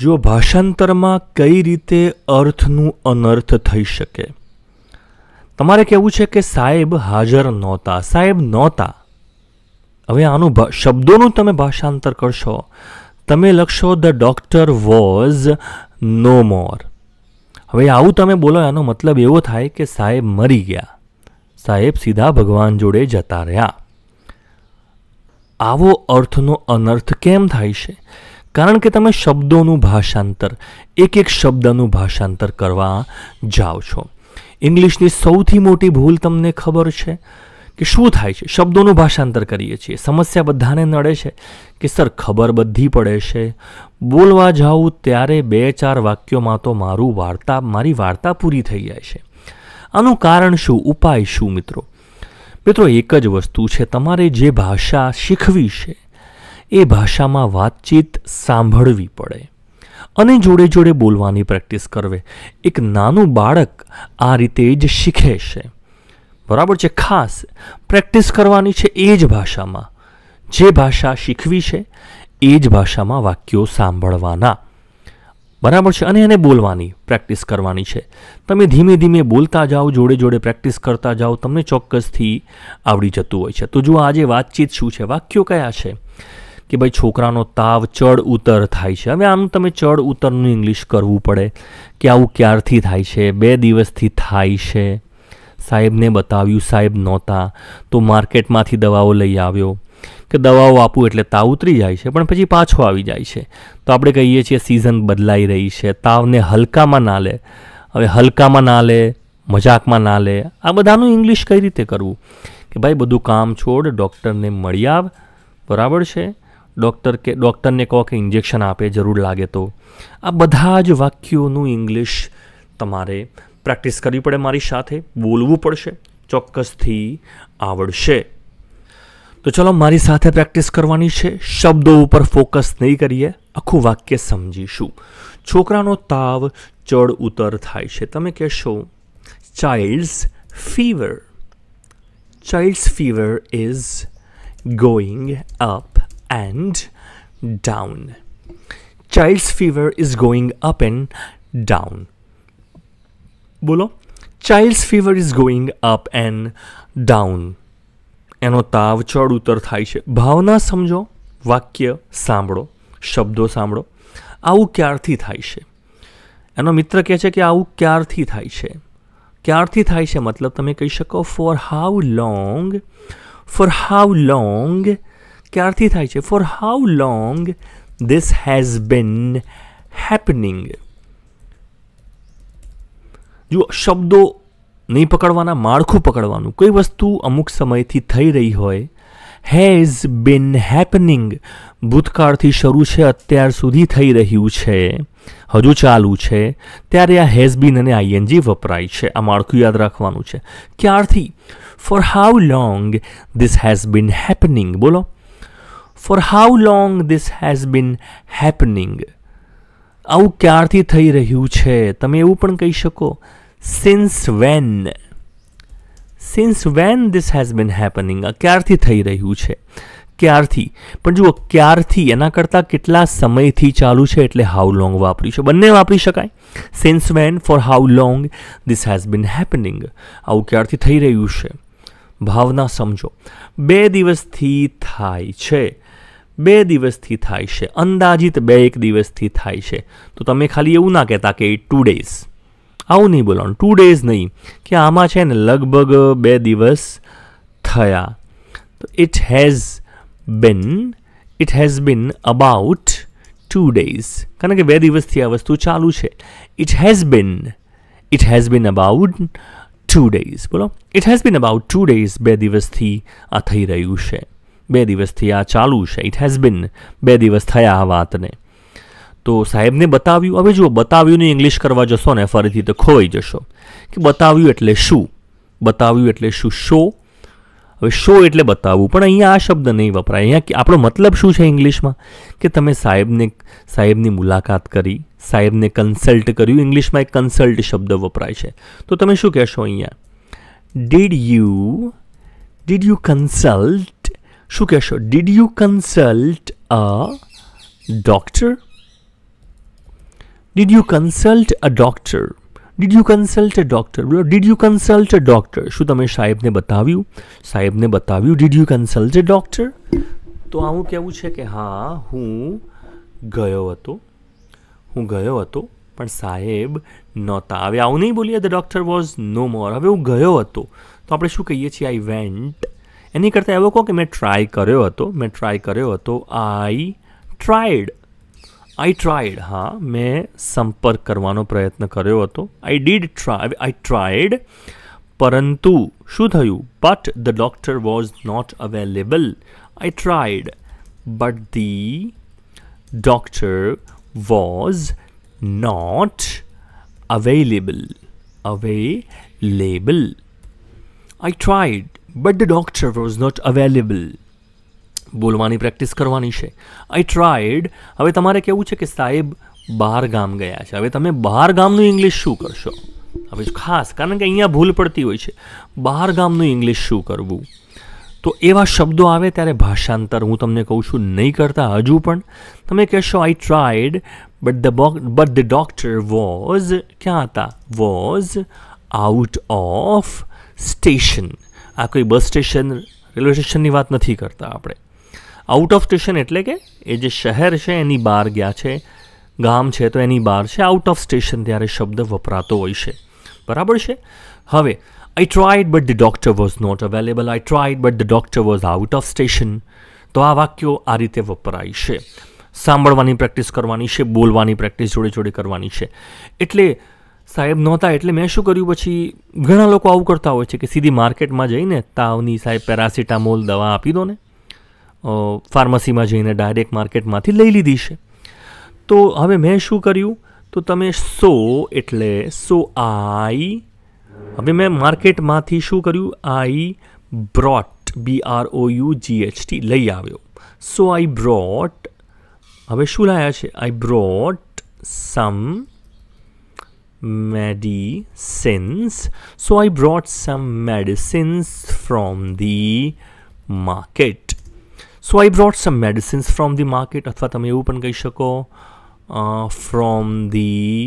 જો ભાષાંતરમાં કઈ રીતે અર્થનું અનર્થ થઈ શકે. તમારે કહેવું છે કે સાહેબ હાજર નહોતા, સાહેબ નહોતા. હવે આનું શબ્દોનું તમે ભાષાંતર કરશો, તમે લખશો the doctor was no more. હવે આવું તમે બોલો, એનો મતલબ એવો થાય કે સાહેબ મરી ગયા, સાહેબ સીધા ભગવાન જોડે જતા રહ્યા. આવો અર્થનો અનર્થ કેમ થાય છે? કારણ કે તમે શબ્દોનું ભાષાંતર, એક એક શબ્દનું ભાષાંતર કરવા જાઓ છો. ઇંગ્લિશની સૌથી મોટી ભૂલ તમને ખબર છે કે શું થાય છે? શબ્દોનું ભાષાંતર કરીએ છીએ. સમસ્યા બધાને નડે છે કે સર ખબર બધી પડે છે, બોલવા જાઉં ત્યારે 2-4 વાક્યોમાં તો મારી વાર્તા પૂરી થઈ જાય છે. આનું કારણ શું? ઉપાય શું? મિત્રો, એક જ વસ્તુ છે. તમારે જે ભાષા શીખવી છે એ ભાષામાં વાતચીત સાંભળવી પડે અને જોડે જોડે બોલવાની પ્રેક્ટિસ કરવી. એક નાનું બાળક આ રીતે જ શીખે છે, બરાબર છે. ખાસ પ્રેક્ટિસ કરવાની છે એ જ ભાષામાં. જે ભાષા શીખવી છે એ જ ભાષામાં વાક્યો સાંભળવાના, બરાબર છે, અને એને બોલવાની પ્રેક્ટિસ કરવાની છે. તમે ધીમે ધીમે બોલતા જાઓ, જોડે જોડે પ્રેક્ટિસ કરતા જાઓ, તમને ચોક્કસથી આવડી જતું હોય છે. તો જુઓ, આજે વાતચીત શું છે, વાક્યો કયા છે કે ભાઈ છોકરાનો તાવ ચડ ઉતર થાય છે. હવે આનું તમે ચડ ઉતરનું ઇંગ્લિશ કરવું પડે કે આવું ક્યારથી થાય છે? 2 દિવસથી થાય છે. સાહેબને બતાવ્યું, સાહેબ નહોતા, તો માર્કેટમાંથી દવાઓ લઈ આવ્યો કે દવાઓ આપું એટલે તાવ ઉતરી જાય છે, પણ પછી પાછો આવી જાય છે. તો આપણે કહીએ છીએ સિઝન બદલાઈ રહી છે, તાવને હલકામાં ના લે. હવે હલકામાં ના લે, મજાકમાં ના લે, આ બધાનું ઇંગ્લિશ કઈ રીતે કરવું? કે ભાઈ બધું કામ છોડ, ડૉક્ટરને મળી આવ, બરાબર છે. ડૉક્ટરને કહો કે ઇન્જેક્શન આપે જરૂર લાગે તો. આ બધા જ વાક્યોનું ઇંગ્લિશ તમારે પ્રેક્ટિસ કરવી પડે, મારી સાથે બોલવું પડશે, ચોક્કસથી આવડશે. તો ચલો મારી સાથે પ્રેક્ટિસ કરવાની છે. શબ્દો ઉપર ફોકસ નહીં કરીએ, આખું વાક્ય સમજીશું. છોકરાનો તાવ ચડ ઉતર થાય છે. તમે કહેશો child's fever. Child's fever is going up and down. Child's fever is going up and down. બોલો, child's fever is going up and down. એનો તાવ ચડ ઉતર થાય છે. ભાવના સમજો, વાક્ય સાંભળો, શબ્દો સાંભળો. આવું ક્યારથી થાય છે? એનો મિત્ર કહે છે કે આવું ક્યારથી થાય છે? ક્યારથી થાય છે મતલબ તમે કહી શકો for how long. For how long ક્યારથી થાય છે? For how long this has been happening. જો શબ્દો નહીં પકડવાના, માળખું પકડવાનું. કોઈ વસ્તુ અમુક સમયથી થઈ રહી હોય, has been happening ભૂતકાળથી શરૂ છે, અત્યાર સુધી થઈ રહ્યું છે, હજુ ચાલુ છે, ત્યારે આ has been અને ing વપરાય છે. આ માળખું યાદ રાખવાનું છે. ક્યારથી? For how long this has been happening. બોલો, For how long this has been happening. આવું ક્યારથી થઈ રહ્યું છે? તમે એવું પણ કહી શકો since when. Since when this has been happening. આ ક્યારથી થઈ રહ્યું છે? ક્યારથી. પણ જુઓ, ક્યારથી એના કરતાં કેટલા સમયથી ચાલુ છે એટલે how long વાપર્યું છે. બંને વાપરી શકાય. Since when, for how long this has been happening. આવું ક્યારથી થઈ રહ્યું છે? ભાવના સમજો. 2 દિવસથી થાય છે. 2 દિવસથી થાય છે. અંદાજિત 2-1 દિવસથી થાય છે. તો તમે ખાલી એવું ના કહેતા કે 2 days. આવું નહીં બોલવાનું. 2 days નહીં, કે આમાં છે ને લગભગ 2 દિવસ થયા. તો it has been about 2 days. કારણ કે 2 દિવસથી આ વસ્તુ ચાલુ છે. It has been about 2 days. બોલો, it has been about 2 days. 2 દિવસથી આ થઈ રહ્યું છે. 2 દિવસથી આ ચાલુ છે. ઇટ હેઝ બીન 2 દિવસ થયા આ વાતને. તો સાહેબને બતાવ્યું. હવે જુઓ, બતાવ્યુંને ઇંગ્લિશ કરવા જશો ને ફરીથી તો ખોઈ જશો કે બતાવ્યું એટલે શું? બતાવ્યું એટલે શું? શો. હવે શો એટલે બતાવવું, પણ અહીંયા આ શબ્દ નહીં વપરાય. અહીંયા આપણો મતલબ શું છે ઇંગ્લિશમાં? કે તમે સાહેબની મુલાકાત કરી, સાહેબને કન્સલ્ટ કર્યું. ઇંગ્લિશમાં એક કન્સલ્ટ શબ્દ વપરાય છે. તો તમે શું કહેશો અહીંયા? Did you consult? શું કહેશો? Did you consult a doctor? Did you consult a doctor? Did you consult a doctor? બોલો, did you consult a doctor? શું તમે સાહેબને બતાવ્યું? સાહેબને બતાવ્યું? Did you consult a doctor? તો આવું કહેવું છે કે હા, હું ગયો હતો, પણ સાહેબ નહોતા. હવે આવું નહીં બોલીએ the doctor was no more. હવે હું ગયો હતો તો આપણે શું કહીએ છીએ? I went. એની કરતાં એવો કહો કે મેં ટ્રાય કર્યો હતો. I tried. હા, મેં સંપર્ક કરવાનો પ્રયત્ન કર્યો હતો. I tried. પરંતુ શું થયું? But the doctor was not available. I tried but the doctor was not available. I tried but the doctor was not available. બોલવાની પ્રેક્ટિસ કરવાની છે. I tried. હવે તમારે કહેવું છે કે સાહેબ બહાર ગામ ગયા છે. હવે તમે બહાર ગામનું ઇંગ્લિશ શું કરશો? હવે ખાસ કારણ કે અહીંયા ભૂલ પડતી હોય છે. બહાર ગામનું ઇંગ્લિશ શું કરવું? તો એવા શબ્દો આવે ત્યારે ભાષાંતર હું તમને કહું છું નહીં કરતા. હજુ પણ તમે કહેશો I tried but the doctor was ક્યાં હતા? Was out of station. આ કોઈ બસ સ્ટેશન, રેલવે સ્ટેશનની વાત નથી કરતા આપણે. આઉટ ઓફ સ્ટેશન એટલે કે એ જે શહેર છે એની બહાર ગયા છે, ગામ છે તો એની બહાર છે. આઉટ ઓફ સ્ટેશન ત્યારે શબ્દ વપરાતો હોય છે. બરાબર છે? હવે I tried but the doctor was not available. I tried but the doctor was out of station. તો આ વાક્યો આ રીતે વપરાય છે. સાંભળવાની પ્રેક્ટિસ કરવાની છે, બોલવાની પ્રેક્ટિસ જોડે કરવાની છે. એટલે સાહેબ નહોતા એટલે મેં શું કર્યું? પછી ઘણા લોકો આવું કરતા હોય છે કે સીધી માર્કેટમાં જઈને તાવની સાહેબ પેરાસિટામોલ દવા આપી દો ને, ફાર્મસીમાં જઈને ડાયરેક્ટ માર્કેટમાંથી લઈ લીધી છે. તો હવે મેં શું કર્યું? તો તમે હવે મેં માર્કેટમાંથી શું કર્યું? આઈ બ્રોટ, BROUGHT, લઈ આવ્યો. So I brought. હવે શું લાયા છે? I brought some medicines. So I brought some medicines from the market. અથવા તમે એવું પણ કહી શકો from the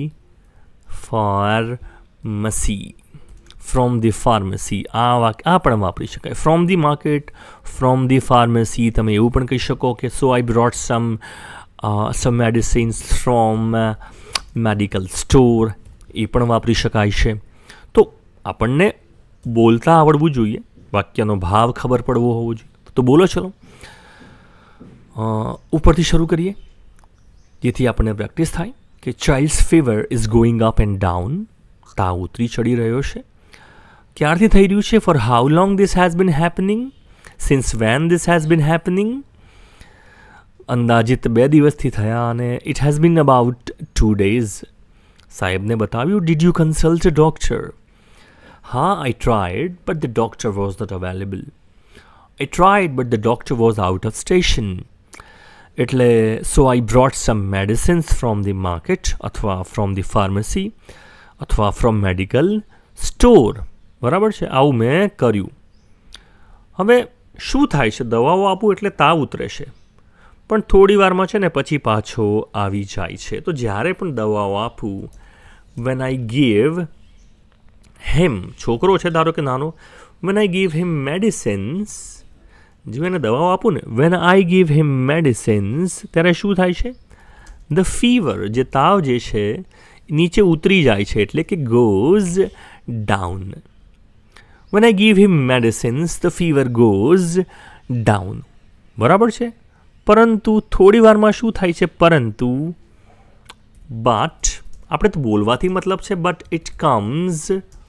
pharmacy. આ પણ વાપરી શકાય. from the market, from the pharmacy. તમે એવું પણ કહી શકો કે so I brought some medicines from medical store. એ પણ વાપરી શકાય છે. તો આપણને બોલતા આવડવું જોઈએ, વાક્યનો ભાવ ખબર પડવો હોવો જોઈએ. તો બોલો ચલો, ઉપરથી શરૂ કરીએ જેથી આપણને પ્રેક્ટિસ થાય કે child's fever is going up and down. તાવ ઉતરી ચડી રહ્યો છે. ક્યારથી થઈ રહ્યું છે? For how long this has been happening? Since when this has been happening? અંદાજિત 2 દિવસથી થયા અને it has been about 2 days. સાહેબને બતાવ્યું. Did you consult a doctor? હા, I tried but the doctor was not available. I tried but the doctor was out of station. એટલે so I brought some medicines from the market અથવા from the pharmacy અથવા from medical store. બરાબર છે? આવું મેં કર્યું. હવે શું થાય છે? દવાઓ આપું એટલે તાવ ઉતરે છે, પણ થોડી વારમાં છે ને પછી પાછો આવી જાય છે. તો જ્યારે પણ દવાઓ આપું, when I give him, છોકરો છે ધારો કે નાનો, when I give him medicines, જો એને દવાઓ આપું ને, when I give him medicines, ત્યારે શું થાય છે? the fever, જે તાવ જે છે નીચે ઉતરી જાય છે, એટલે કે goes down. when I give him medicines, the fever goes down. બરાબર છે? પરંતુ થોડી વારમાં શું થાય છે? પરંતુ but, આપણે તો બોલવાથી મતલબ છે, but it comes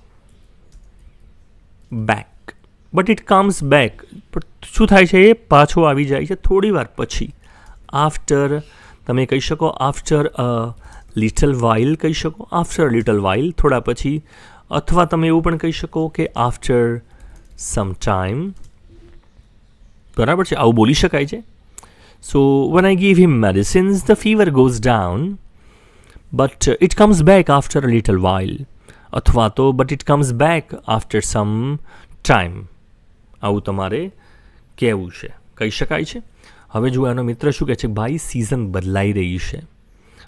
back. But it comes back. શું થાય છે? એ પાછો આવી જાય છે થોડી વાર પછી. આફ્ટર, તમે કહી શકો આફ્ટર અ લિટલ વાઇલ, કહી શકો આફ્ટર લિટલ વાઇલ, થોડા પછી. અથવા તમે એવું પણ કહી શકો કે આફ્ટર સમ ટાઈમ. બરાબર છે? આવું બોલી શકાય છે. સો when I give him medicines, the fever goes down, but it comes back after a little while. અથવા તો but it comes back after some time. આવું તમારે કહેવું છે, કહી શકાય છે. હવે જો એનો મિત્ર શું કહે છે? ભાઈ સિઝન બદલાઈ રહી છે.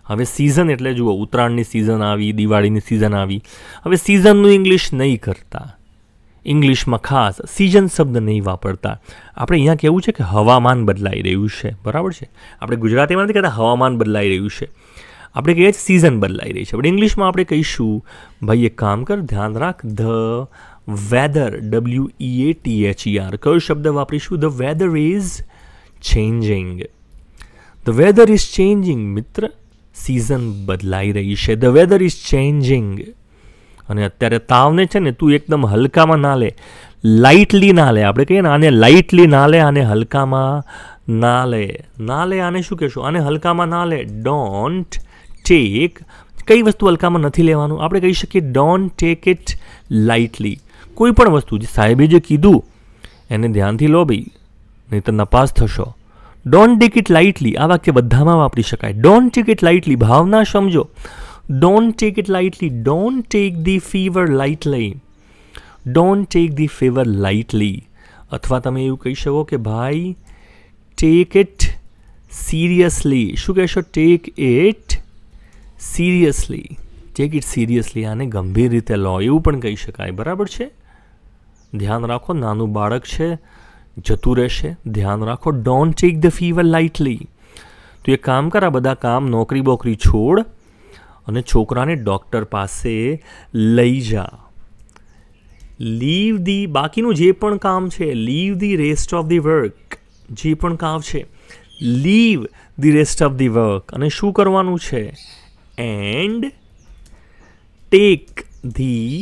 હવે સિઝન એટલે જુઓ, ઉત્તરાયણની સિઝન આવી, દિવાળીની સિઝન આવી. હવે સિઝનનું ઇંગ્લિશ નહીં કરતા, ઇંગ્લિશમાં ખાસ સિઝન શબ્દ નહીં વાપરતા. આપણે અહીંયા કહેવું છે કે હવામાન બદલાઈ રહ્યું છે, બરાબર છે. આપણે ગુજરાતીમાં નથી કહેતા હવામાન બદલાઈ રહ્યું છે, આપણે કહીએ છીએ સિઝન બદલાઈ રહી છે. પણ ઇંગ્લિશમાં આપણે કહીશું, ભાઈ એક કામ કર, ધ્યાન રાખ, ધ વેધર, WEATHER, કયો શબ્દ વાપરીશું? The weather is changing. The weather is changing મિત્ર, સિઝન બદલાઈ રહી છે. The weather is changing. અને અત્યારે તાવને છે ને તું એકદમ હલકામાં ના લે, લાઇટલી ના લે. આપણે કહીએ ને આને લાઇટલી ના લે, આને હલકામાં ના લે. ના લે આને શું કહેશું? આને હલકામાં ના લે. ડોન્ટ ટેક, કઈ વસ્તુ હલકામાં નથી લેવાનું? આપણે કહી શકીએ ડોન્ટ ટેક ઇટ લાઇટલી. કોઈ પણ વસ્તુ જે સાહેબે જે કીધું એને ધ્યાનથી લો ભાઈ, નહીં તો નપાસ થશો. ડોન્ટ ટેક ઇટ લાઇટલી, આ વાક્ય બધામાં વાપરી શકાય. ડોન્ટ ટેક ઇટ લાઇટલી, ભાવના સમજો. Don't take it lightly, don't take the fever lightly, don't take the fever lightly. અથવા તમે એવું કહી શકો કે ભાઈ ટેક ઇટ સિરિયસલી. શું કહેશો? Take it seriously, take it seriously, આને ગંભીર રીતે લો, એવું પણ કહી શકાય, બરાબર છે. ધ્યાન રાખો, નાનું બાળક છે, જતું રહેશે, ધ્યાન રાખો. Don't take the fever lightly. તો એક કામ કર, આ બધા કામ નોકરી બોકરી છોડ અને છોકરાને ડૉક્ટર પાસે લઈ જા. લીવ ધી, બાકીનું જે પણ કામ છે, leave the rest of the work, જે પણ કામ છે, leave the rest of the work. અને શું કરવાનું છે? એન્ડ ટેક ધી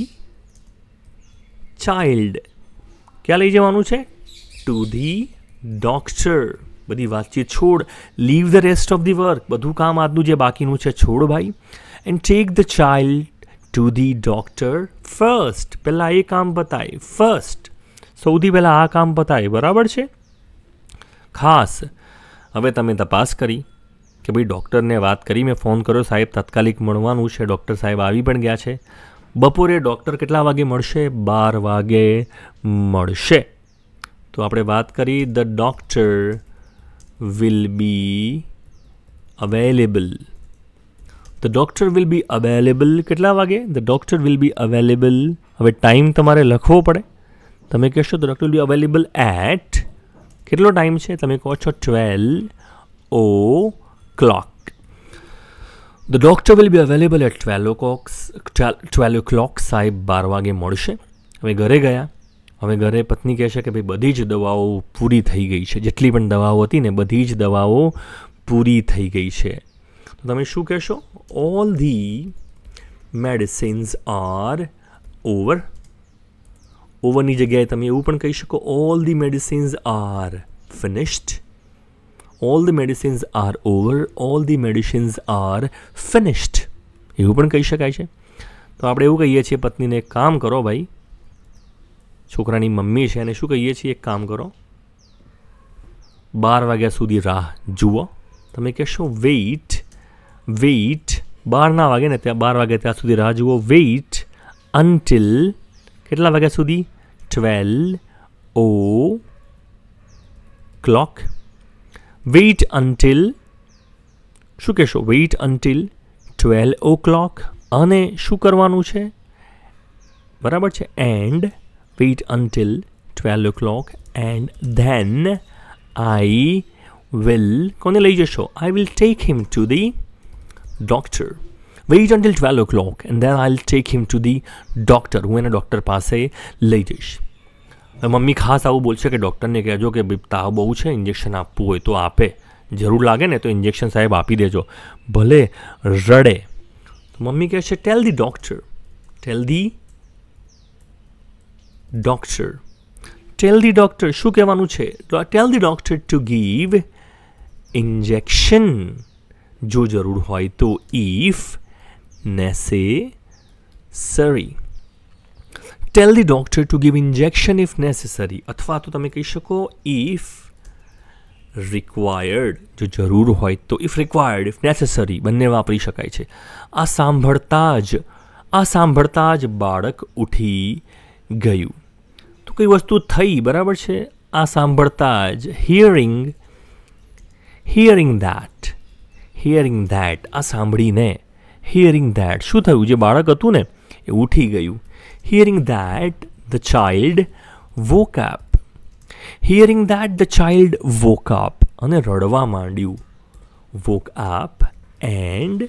ચાઇલ્ડ, ક્યાં લઈ જવાનું છે? To the doctor. બધી વાતચીત છોડ. Leave the rest of the work, બધું કામ આજનું જે બાકીનું છે છોડ ભાઈ. And take the child to the doctor first. પહેલાં એ કામ પતાય, ફર્સ્ટ, સૌથી પહેલાં આ કામ પતાય, બરાબર છે. ખાસ હવે તમે તપાસ કરી કે ભાઈ ડૉક્ટરને વાત કરી, મેં ફોન કર્યો, સાહેબ તાત્કાલિક મળવાનું છે. ડૉક્ટર સાહેબ આવી પણ ગયા છે. બપોરે ડૉક્ટર કેટલા વાગે મળશે? 12 વાગે મળશે. તો આપણે વાત કરી, the doctor will be available. The doctor will be available કેટલા વાગે? The doctor will be available. હવે ટાઈમ તમારે લખવો પડે. તમે કહેશો the doctor will be available at, કેટલો ટાઈમ છે? તમે કહો છો 12 o'clock. The doctor will be available at 12 o'clock. સાહેબ 12 વાગે મળશે. હવે ઘરે ગયા. હવે ઘરે પત્ની કહેશે કે ભાઈ બધી જ દવાઓ પૂરી થઈ ગઈ છે, જેટલી પણ દવાઓ હતી ને બધી જ દવાઓ પૂરી થઈ ગઈ છે. તો તમે શું કહેશો? All the medicines are over. ઓવરની જગ્યાએ તમે એવું પણ કહી શકો, all the medicines are finished. All the medicines are over, all the medicines are finished, એવું પણ કહી શકાય છે. તો આપણે એવું કહીએ છીએ પત્નીને, એક કામ કરો ભાઈ, છોકરાની મમ્મી છે, એને શું કહીએ છીએ? એક કામ કરો, 12 વાગ્યા સુધી રાહ જુઓ. તમે કહેશો વેઇટ, વેઇટ, 12 ના વાગે ને, ત્યાં 12 વાગે ત્યાં સુધી રાહ જુઓ. વેઇટ અન્ટિલ, કેટલા વાગ્યા સુધી? 12 o'clock. વેઇટ અન્ટિલ, શું કહેશો? Wait until 12 o'clock. અને શું કરવાનું છે? બરાબર છે. And wait until 12 o'clock and then I will, કોને લઈ જશો? I will take him to the doctor. Wait until 12 o'clock and then I will take him to the doctor. હું એને ડૉક્ટર પાસે લઈ જઈશ. મમ્મી ખાસ આવું બોલશે કે ડૉક્ટરને કહેજો કે ભાઈ તાવ બહુ છે, ઇન્જેક્શન આપવું હોય તો આપે, જરૂર લાગે ને તો ઇન્જેક્શન સાહેબ આપી દેજો, ભલે રડે. તો મમ્મી કહે છે tell the doctor, tell the doctor, tell the doctor. શું કહેવાનું છે? Tell the doctor to give injection, જો જરૂર હોય તો, if necessary. Tell the doctor to give injection if necessary. અથવા તો તમે કહી શકો ઇફ રિક્વાયર્ડ, જો જરૂર હોય તો. ઇફ રિક્વાયર્ડ, ઇફ નેસેસરી, બંને વાપરી શકાય છે. આ સાંભળતા જ બાળક ઉઠી ગયું. તો કઈ વસ્તુ થઈ, બરાબર છે? આ સાંભળતા જ, હિયરિંગ ધેટ, હિયરિંગ ધેટ, આ સાંભળીને. હિયરિંગ ધેટ શું થયું? જે બાળક હતું ને એ ઉઠી ગયું. Hearing that the child woke up. Hearing that the child woke up, અને રડવા માંડ્યું. Woke up and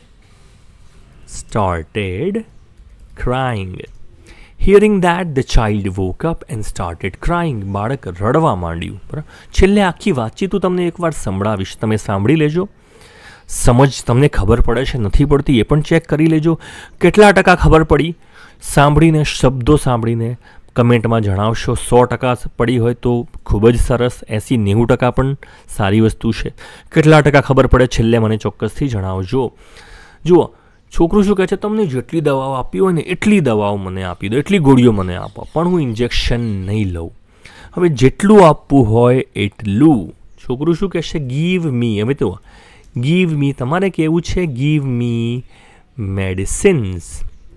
started crying. Hearing that the child woke up and started crying. બાળક રડવા માંડ્યું. બરાબર. છેલ્લે આખી વાતચીત હું તમને એકવાર સંભળાવીશ, તમે સાંભળી લેજો. સમજ તમને ખબર પડે છે નથી પડતી એ પણ ચેક કરી લેજો. કેટલા ટકા ખબર પડી સાંભળીને, શબ્દો સાંભળીને કમેન્ટમાં જણાવશો. 100% પડી હોય તો ખૂબ જ સરસ, 80-90% પણ સારી વસ્તુ છે. કેટલા ટકા ખબર પડે છેલ્લે મને ચોક્કસથી જણાવજો. જુઓ, છોકરું શું કહે છે, તમને જેટલી દવાઓ આપી હોય ને એટલી દવાઓ મને આપી દો, એટલી ગોળીઓ મને આપો, પણ હું ઇન્જેક્શન નહીં લઉં. હવે જેટલું આપવું હોય એટલું. છોકરું શું કહેશે? Give me. હવે તો ગીવ મી, તમારે કહેવું છે give me medicines.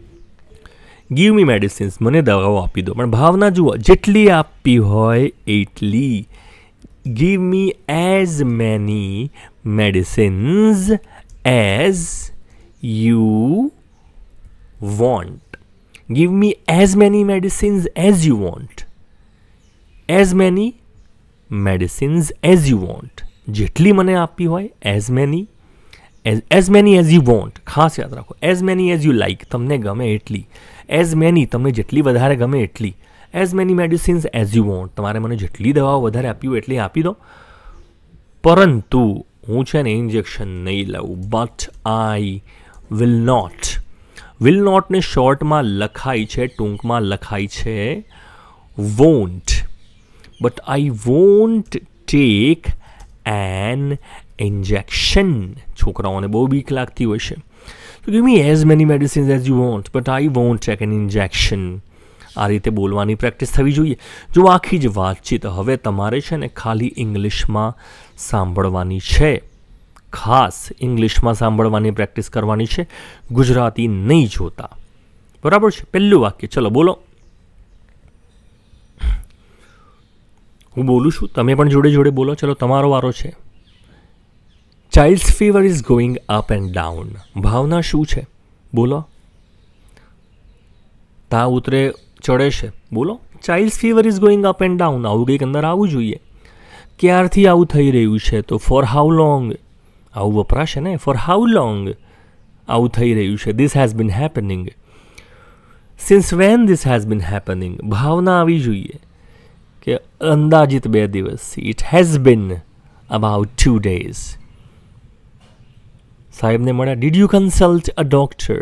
Give me medicines, મને દવાઓ આપી દો. પણ ભાવના જુઓ, જેટલી આપવી હોય એટલી. Give me as many medicines as you want. Give me as many medicines as you want. As many medicines as you want. જેટલી મને આપવી હોય, as many as you want. ખાસ યાદ રાખો, as many as you like, તમને ગમે એટલી. as many, તમને જેટલી વધારે ગમે એટલી. as many medicines as you want, તમારે મને જેટલી દવાઓ વધારે આપી હોય એટલી આપી દો. પરંતુ હું છે ને ઇન્જેક્શન નહીં લઉં. But I will not. will not ને શોર્ટમાં લખાય છે, ટૂંકમાં લખાય છે won't. but I won't take an injection. છોકરાઓને બહુ બીક લાગતી હોય છે. so give me as many medicines as you want, but I won't take an injection. આ રીતે બોલવાની પ્રેક્ટિસ થવી જોઈએ. જો આખી જ વાતચીત હવે તમારે છે ને ખાલી ઇંગ્લિશમાં સાંભળવાની છે. ખાસ ઇંગ્લિશમાં સાંભળવાની પ્રેક્ટિસ કરવાની છે, ગુજરાતી નહીં જોતા. બરાબર છે? પહેલું વાક્ય, ચલો બોલો. હું બોલું છું, તમે પણ જોડે જોડે બોલો. ચલો, તમારો વારો છે. Child's fever is going up and down. ભાવના શું છે? બોલો. તાવ ઉતરે ચડે છે. બોલો. Child's fever is going up and down. આવું કંઈક અંદર આવવું જોઈએ. ક્યારથી આવું થઈ રહ્યું છે? તો ફોર હાઉ લોંગ. આવું વપરાશે ને, ફોર હાઉ લોંગ આવું થઈ રહ્યું છે. This has been happening. Since when this has been happening. ભાવના આવી જોઈએ કે અંદાજિત 2 દિવસથી. It has been about 2 days. સાહેબને મળ્યા. Did you consult a doctor?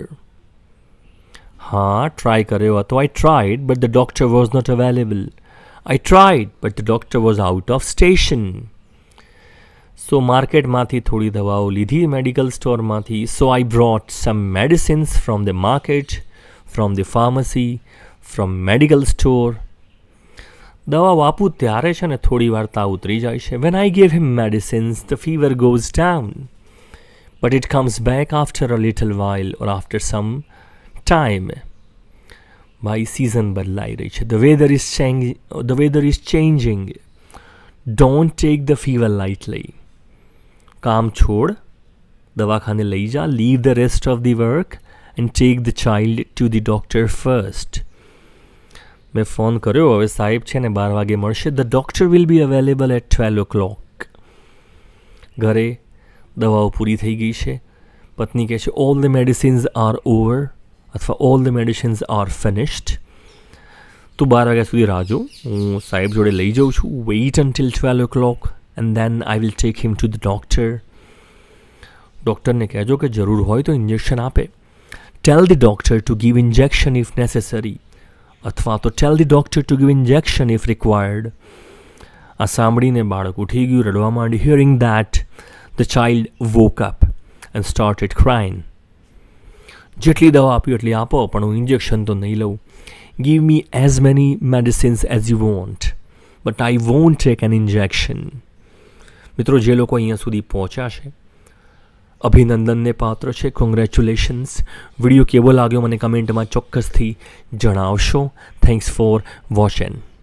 હા, ટ્રાય કર્યો હતો. I tried but the doctor was not available. I tried but the doctor was out of station. So માર્કેટમાંથી થોડી દવાઓ લીધી, મેડિકલ સ્ટોરમાંથી. So I brought some medicines from the market, from the pharmacy, from medical store. દવાઓ આપું ત્યારે છે ને થોડી વાર તાવ ઉતરી જાય છે. When I gave him medicines the fever goes down, but it comes back after a little while or after some time. ભાઈ, સિઝન બદલાઈ રહી છે. The weather is changing. Don't take the fever lightly. કામ છોડ, દવાખાને લઈ જા. Leave the rest of the work and take the child to the doctor first. મેં ફોન કર્યો, હવે સાહેબ છે ને 12 વાગે મળશે. The doctor will be available at 12 o'clock. ઘરે દવાઓ પૂરી થઈ ગઈ છે. પત્ની કહે છે all the medicines are over, અથવા all the medicines are finished. તું 12 વાગ્યા સુધી રાહ જો, હું સાહેબ જોડે લઈ જાઉં છું. Wait until 12 o'clock and then I will take him to the doctor. ડૉક્ટરને કહેજો કે જરૂર હોય તો ઇન્જેક્શન આપે. Tell the doctor to give injection if necessary, અથવા તો tell the doctor to give injection if required. આ સાંભળીને બાળક ઉઠી ગયું, રડવા માંડી. Hearing that the child woke up and started crying. જેટલી દવા આપી એટલી આપો, પણ હું ઇન્જેક્શન તો નહીં લઉં. Give me as many medicines as you want, but I won't take an injection. મિત્રો, જે લોકો અહીંયા સુધી પહોંચ્યા છે, અભિનંદનને પાત્ર છે. કોંગ્રેચ્યુલેશન્સ. વિડીયો કેવો લાગ્યો મને કમેન્ટમાં ચોક્કસથી જણાવશો. Thanks for watching.